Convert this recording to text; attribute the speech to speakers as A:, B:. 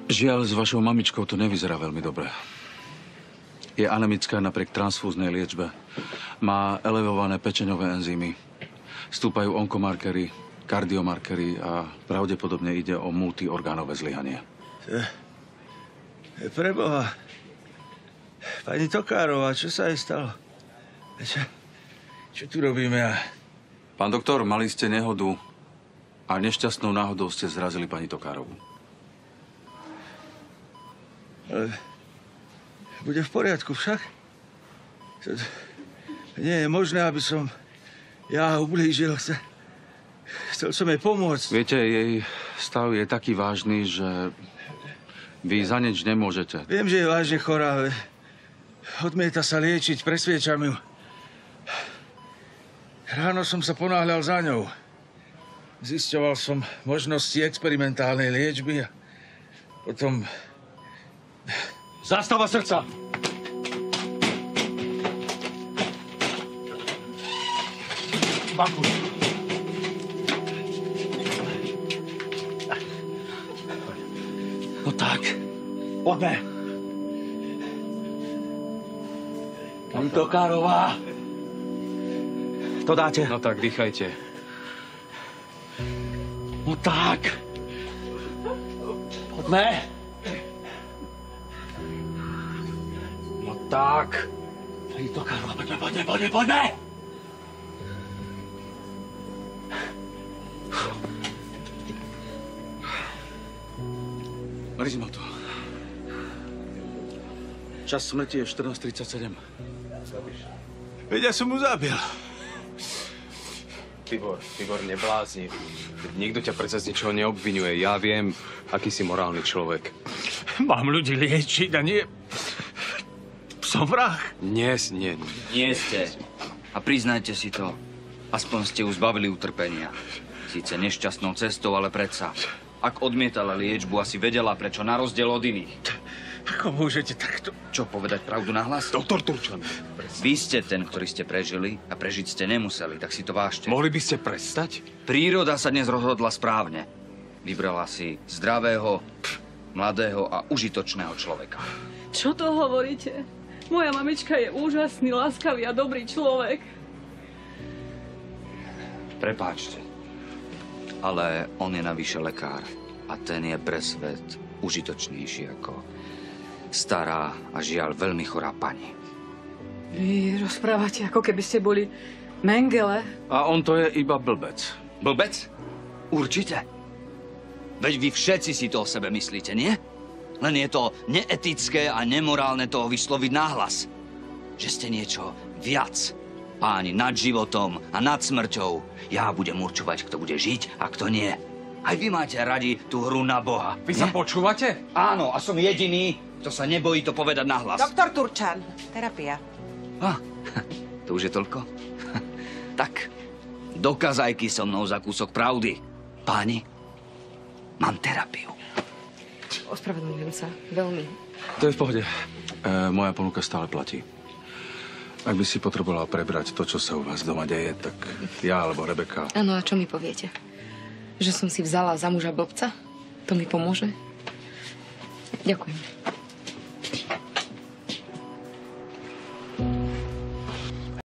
A: Žiaľ, s vašou mamičkou to nevyzerá veľmi dobre. Je anemická napriek transfúznej liečbe. Má elevované pečeňové enzymy. Stúpajú onkomarkery, kardiomarkery a pravdepodobne ide o multiorgánové zlyhanie.
B: Preboha. Pani Tokárová, čo sa jej stalo? Čo tu robíme?
A: Pán doktor, mali ste nehodu a nešťastnou náhodou ste zrazili pani Tokárovú.
B: Ale bude v poriadku však? Nie je možné, aby som ja ublížil. Chcel som jej pomôcť.
A: Viete, jej stav je taký vážny, že vy za nič nemôžete.
B: Viem, že je vážne chorá, ale odmieta sa liečiť, presviečam ju. Ráno som sa ponáhľal za ňou. Zisťoval som možnosti experimentálnej liečby a potom...
C: Zástava srdca! Banku. No tak. Poďme. Pani Tokárová. To dáte?
A: No tak, dýchajte.
C: No tak. Poďme. No tak. Pani Tokárová, poďme.
A: Marizimoto. Čas smrti je 14:37.
B: Veď ja som mu zabil.
D: Tibor, neblázni. Nikto ťa predsa z ničoho neobvinuje. Ja viem, aký si morálny človek.
B: Mám ľudí liečiť a nie... Som vrah.
D: Nie.
E: Nie ste. A priznajte si to. Aspoň ste ju zbavili utrpenia. Síce nešťastnou cestou, ale predsa. Ak odmietala liečbu, asi vedela, prečo na rozdiel od iných.
B: Ako môžete takto...
E: Čo, povedať pravdu nahlas?
D: Doktor Turčan.
E: Vy ste ten, ktorý ste prežili a prežiť ste nemuseli, tak si to vážte.
D: Mohli by ste prestať?
E: Príroda sa dnes rozhodla správne. Vybrala si zdravého, mladého a užitočného človeka.
F: Čo to hovoríte? Moja mamička je úžasný, láskavý a dobrý človek.
E: Prepáčte, ale on je navyše lekár a ten je pre svet užitočnejší ako stará a žiaľ veľmi chorá pani.
F: Vy rozprávate, ako keby ste boli Mengele.
A: A on to je iba blbec.
E: Blbec? Určite. Veď vy všetci si to o sebe myslíte, nie? Len je to neetické a nemorálne toho vysloviť nahlas. Že ste niečo viac. Páni nad životom a nad smrťou. Ja budem určovať, kto bude žiť a kto nie. Aj vy máte radi tú hru na Boha.
D: Vy sa počúvate?
E: Áno, a som jediný, kto sa nebojí to povedať nahlas.
G: Doktor Turčan, terapia.
E: To už je toľko? Tak, dokazajky so mnou za kúsok pravdy. Páni, mám terapiu.
G: Ospravedlňujem sa, veľmi.
A: To je v pohode. Moja ponuka stále platí. Ak by si potrebovala prebrať to, čo sa u vás doma deje, tak ja alebo Rebeka...
G: Áno, a čo mi poviete? Že som si vzala za muža blbca? To mi pomôže? Ďakujem.